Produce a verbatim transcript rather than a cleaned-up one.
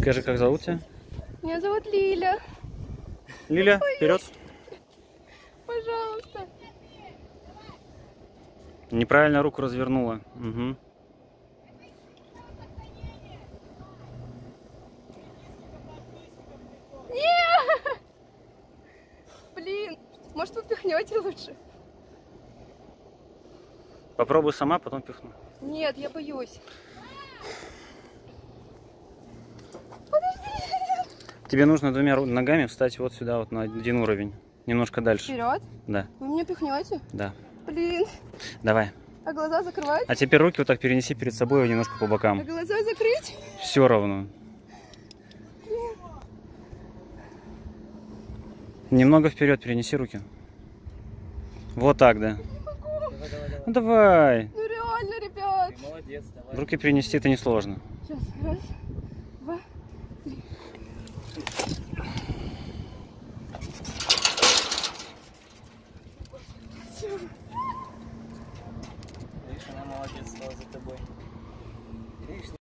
Скажи, как зовут тебя? Меня зовут Лиля. Лиля, вперед. Пожалуйста. Неправильно руку развернула. Угу. Нет! Блин, может вы пихнете лучше? Попробуй сама, потом пихну. Нет, я боюсь. Тебе нужно двумя ногами встать вот сюда, вот на один уровень. Немножко дальше. Вперед? Да. Вы меня пихнете? Да. Блин. Давай. А глаза закрывать? А теперь руки вот так перенеси перед собой немножко по А бокам. глаза закрыть? Все равно. Немного вперед перенеси руки. Вот так, да. Не могу. Давай, давай, давай. Ну, давай. Ну реально, ребят. Ты молодец, давай. Руки перенести это несложно. Сейчас, раз, два, три. Видишь, она молодец, стала за тобой. Видишь?